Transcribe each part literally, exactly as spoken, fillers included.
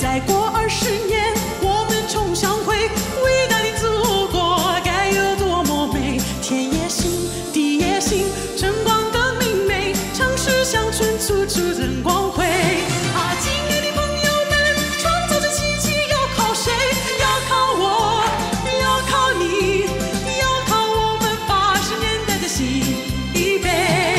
再过二十年，我们重相会，伟大的祖国该有多么美！天也新，地也新，晨光更明媚，城市乡村处处人光辉。啊，亲爱的朋友们，创造这奇迹要靠谁？要靠我，要靠你，要靠我们八十年代的新一辈。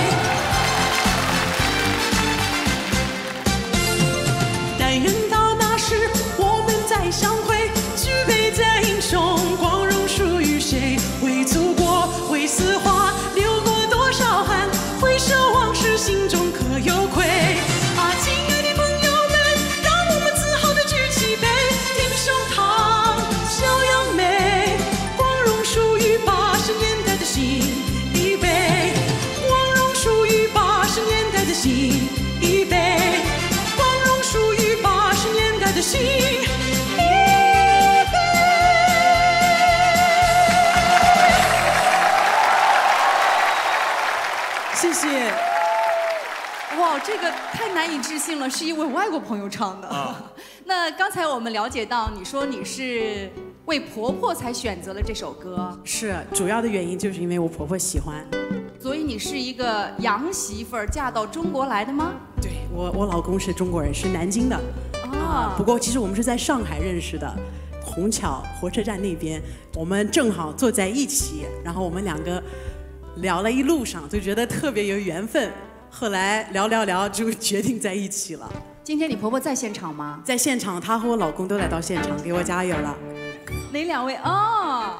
但愿到那时我们再相会，举杯再英雄，光荣属于谁？为祖国，为四化，流过多少汗？回首往事，心中可有愧？啊，亲爱的朋友们，让我们自豪地举起杯，挺胸膛，笑扬眉，光荣属于八十年代的新一辈，光荣属于八十年代的新一辈，光荣属于八十年代的新一辈。谢谢。 哇，这个太难以置信了，是一位外国朋友唱的。啊、那刚才我们了解到，你说你是为婆婆才选择了这首歌， 是主要的原因就是因为我婆婆喜欢。 所以你是一个洋媳妇儿嫁到中国来的吗？ 对，我我老公是中国人，是南京的。啊、呃，不过其实我们是在上海认识的，虹桥火车站那边，我们正好坐在一起，然后我们两个聊了一路上，就觉得特别有缘分。后来聊聊聊就决定在一起了。 今天你婆婆在现场吗？ 在现场，她和我老公都来到现场给我加油了。 哪两位？哦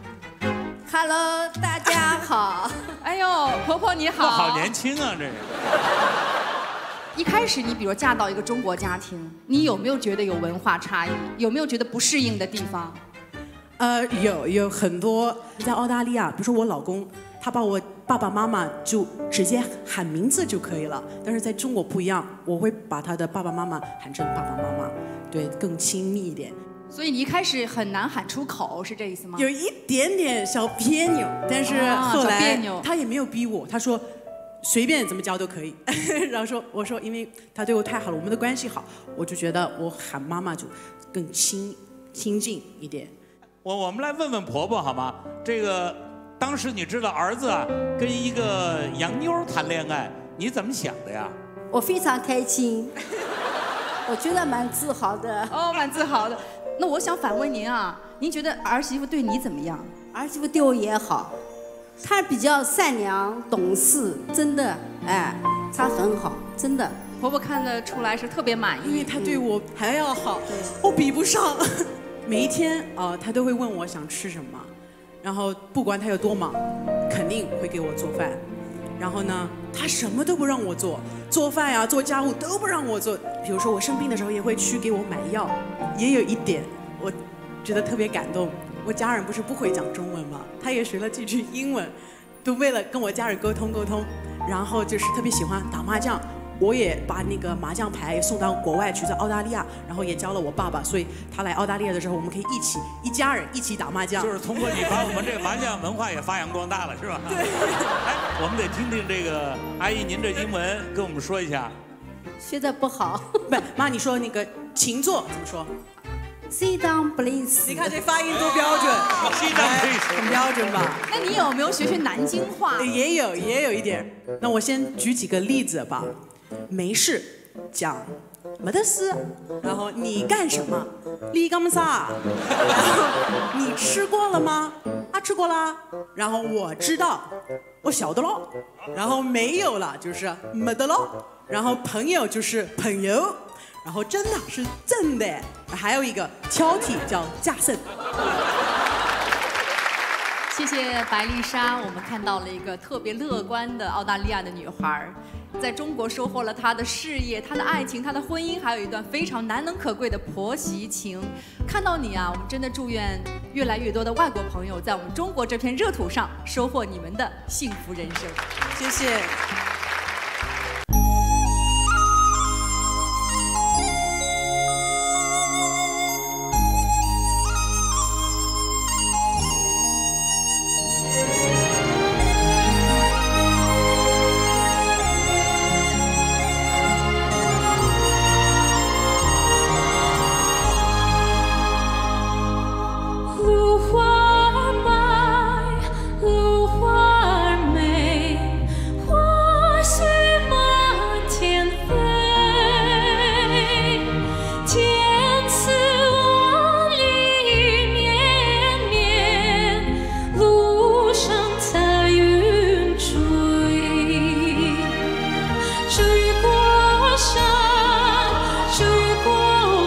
，Hello， 大家好。 哎呦，婆婆你好。 好年轻啊，这个。 一开始你比如嫁到一个中国家庭，你有没有觉得有文化差异？有没有觉得不适应的地方？ 呃，有有很多。在澳大利亚，比如说我老公，他把我爸爸妈妈就直接喊名字就可以了，但是在中国不一样，我会把他的爸爸妈妈喊成爸爸妈妈，对，更亲密一点。 所以你一开始很难喊出口，是这意思吗？ 有一点点小别扭，但是后来他也没有逼我，他说随便怎么教都可以。然后说我说因为他对我太好了，我们的关系好，我就觉得我喊妈妈就更亲亲近一点。 我我们来问问婆婆好吗？这个。当时你知道儿子啊跟一个洋妞谈恋爱，你怎么想的呀？ 我非常开心，我觉得蛮自豪的。 哦，蛮自豪的。那我想反问您啊，您觉得儿媳妇对你怎么样？ 儿媳妇对我也好，她比较善良懂事，真的，哎，她很好，真的。 婆婆看得出来是特别满意， 因为她对我还要好，嗯、我比不上。每一天啊、呃，她都会问我想吃什么。然后不管他有多忙，肯定会给我做饭。然后呢，他什么都不让我做，做饭呀、做家务都不让我做。比如说我生病的时候，也会去给我买药。也有一点，我觉得特别感动。我家人不是不会讲中文吗？他也学了几句英文，都为了跟我家人沟通沟通。然后就是特别喜欢打麻将。我也把那个麻将牌送到国外去，在澳大利亚，然后也教了我爸爸，所以他来澳大利亚的时候，我们可以一起一家人一起打麻将。 就是通过你把我们这个麻将文化也发扬光大了，是吧？对。哎，我们得听听这个阿姨您这英文跟我们说一下。 学得不好。 不，妈，你说那个请坐怎么说 ？Sit down, please。 你看这发音多标准 ，Sit down, please， 很标准吧？ 那你有没有学学南京话？ 也有，也有一点。那我先举几个例子吧。没事，讲没得事，然后你干什么？你干啥？然后你吃过了吗？啊，吃过啦。然后我知道，我晓得了。然后没有了，就是没得了。然后朋友就是朋友，然后真的是真的。还有一个挑剔叫加深。 谢谢白丽莎，我们看到了一个特别乐观的澳大利亚的女孩，在中国收获了她的事业、她的爱情、她的婚姻，还有一段非常难能可贵的婆媳情。看到你啊，我们真的祝愿越来越多的外国朋友在我们中国这片热土上收获你们的幸福人生。 谢谢。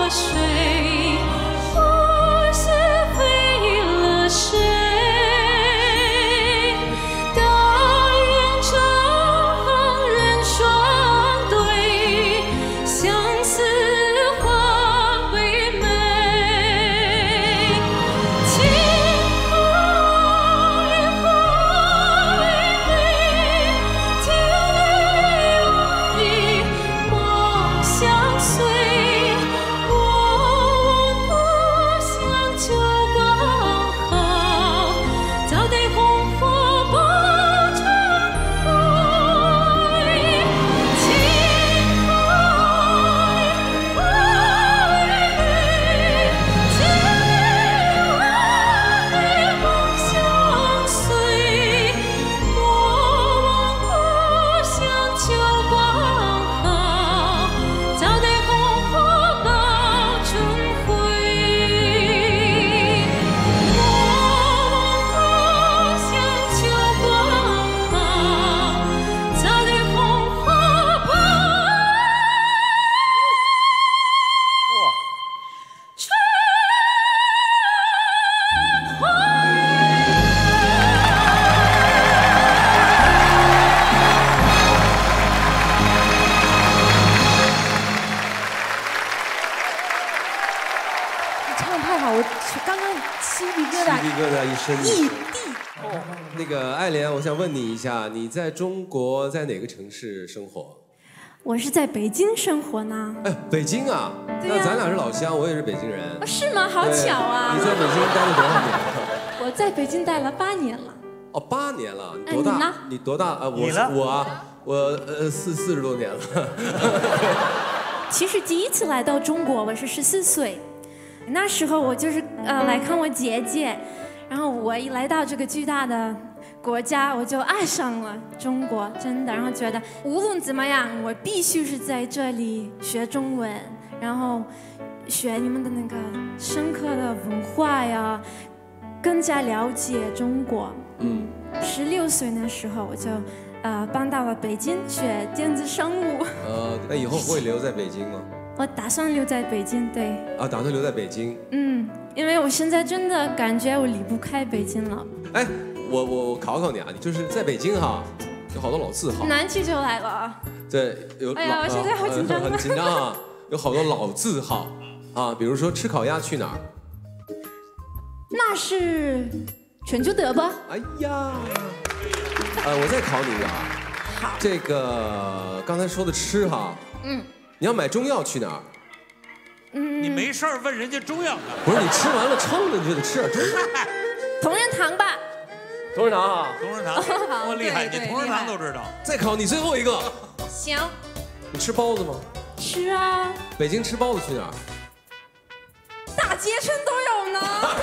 异地哦，那个爱莲，我想问你一下，你在中国在哪个城市生活？ 我是在北京生活呢。 哎，北京啊？ 对呀、 那咱俩是老乡，我也是北京人。 哦、是吗？好巧啊！ 你在北京待了多少年？ 我在北京待了八年了。 哦，八年了，你多大？ 哎、你呢？ 你多大？啊，我我啊，我呃四四十多年了。 其实第一次来到中国，我是十四岁，那时候我就是呃来看我姐姐，然后我一来到这个巨大的国家，我就爱上了中国，真的，然后觉得无论怎么样，我必须是在这里学中文，然后学你们的那个深刻的文化呀，更加了解中国。嗯，十六岁那时候我就。呃，搬到了北京学电子商务。 呃，那以后会留在北京吗？ 我打算留在北京，对。 啊，打算留在北京。 嗯，因为我现在真的感觉我离不开北京了。 哎，我我我考考你啊，你就是在北京哈，有好多老字号。 难题就来了啊！ 对，有。 哎呀，我现在好紧张、 呃。很紧张啊，有好多老字号啊，比如说吃烤鸭去哪儿？ 那是全聚德吧？ 哎呀。呃，我再考你一个啊， 好， 这个刚才说的吃哈，嗯，你要买中药去哪儿？ 嗯，你没事儿问人家中药干嘛？ 不是你吃完了撑的，你就得吃点中药。 同仁堂吧？ 同仁堂啊， 同仁堂，多厉害！你同仁堂都知道。 再考你最后一个。 行。你吃包子吗？ 吃啊。 北京吃包子去哪儿？ 大街城都有呢。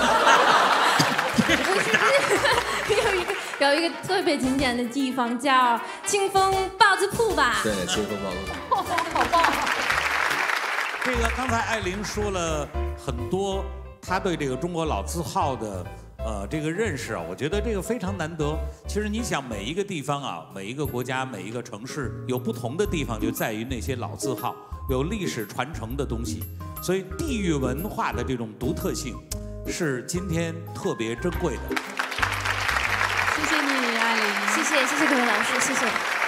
有一个有一个特别经典的地方叫清风包子铺吧？ 对，清风包子铺。 好棒！ 这个刚才艾琳说了很多，她对这个中国老字号的呃这个认识啊，我觉得这个非常难得。其实你想，每一个地方啊，每一个国家，每一个城市有不同的地方，就在于那些老字号有历史传承的东西，所以地域文化的这种独特性是今天特别珍贵的。 谢谢你，艾琳。 谢谢，谢谢各位老师，谢谢。